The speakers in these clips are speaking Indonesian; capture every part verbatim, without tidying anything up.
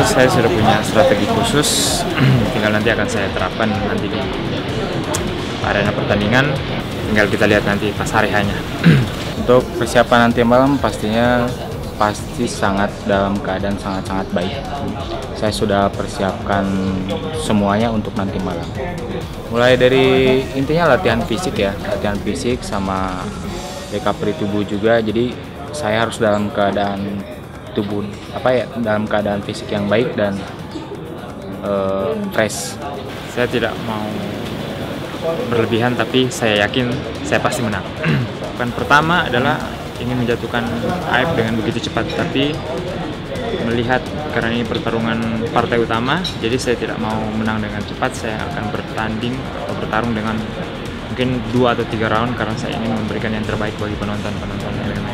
Menurut saya sudah punya strategi khusus, tinggal nanti akan saya terapkan nanti di arena pertandingan. Tinggal kita lihat nanti pas hari hanya. Untuk persiapan nanti malam pastinya pasti sangat dalam keadaan sangat-sangat baik. Saya sudah persiapkan semuanya untuk nanti malam. Mulai dari intinya latihan fisik ya, latihan fisik sama recovery tubuh juga. Jadi saya harus dalam keadaan tubuh apa ya, dalam keadaan fisik yang baik dan uh, fresh. Saya tidak mau berlebihan, tapi saya yakin saya pasti menang. Bukan pertama adalah ingin menjatuhkan Aib dengan begitu cepat, tapi melihat karena ini pertarungan partai utama, jadi saya tidak mau menang dengan cepat. Saya akan bertanding atau bertarung dengan mungkin dua atau tiga round karena saya ingin memberikan yang terbaik bagi penonton-penonton M M A.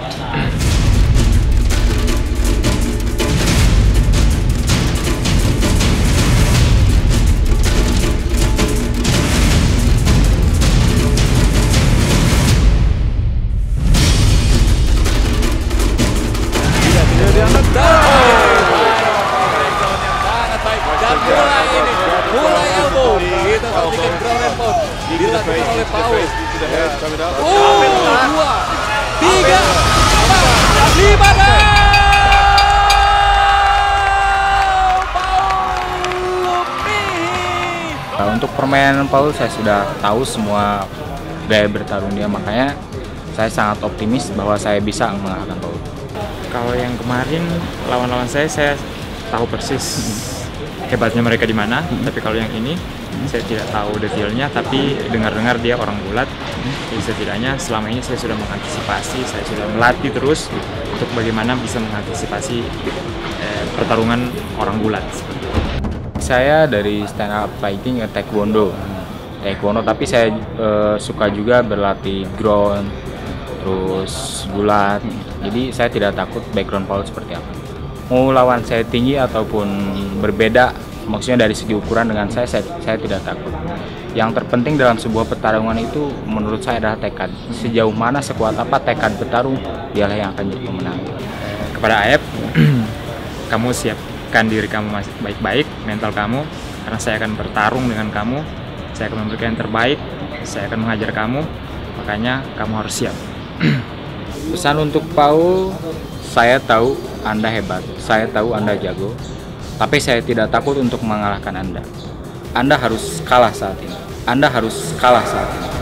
Dan mulai ini, mulai elbow, kita saksikan ground and pound dilakukan oleh Paul. Oh, dua, tiga, empat, lima, enam. Paul Lupi. Nah, untuk permainan Paul saya sudah tahu semua gaya bertarung dia, makanya saya sangat optimis bahwa saya bisa mengalahkan Paul. Kalau yang kemarin lawan-lawan saya, saya tahu persis hebatnya mereka di mana. Hmm. Tapi kalau yang ini hmm. saya tidak tahu detailnya, tapi dengar-dengar dia orang gulat. Hmm. Jadi setidaknya selama ini saya sudah mengantisipasi, saya sudah melatih terus hmm. untuk bagaimana bisa mengantisipasi eh, pertarungan orang gulat. Saya dari stand up fighting ke taekwondo, taekwondo, tapi saya eh, suka juga berlatih ground, terus gulat. Jadi saya tidak takut background Paul seperti apa. Mau lawan saya tinggi ataupun berbeda, maksudnya dari segi ukuran dengan saya, saya, saya tidak takut. Yang terpenting dalam sebuah pertarungan itu menurut saya adalah tekad. Sejauh mana, sekuat apa tekad bertarung, dialah yang akan jadi pemenang. Kepada Aib, kamu siapkan diri kamu masih baik-baik, mental kamu, karena saya akan bertarung dengan kamu, saya akan memberikan yang terbaik, saya akan menghajar kamu, makanya kamu harus siap. Pesan untuk Paul, saya tahu Anda hebat, saya tahu Anda jago, tapi saya tidak takut untuk mengalahkan Anda. Anda harus kalah saat ini. Anda harus kalah saat ini.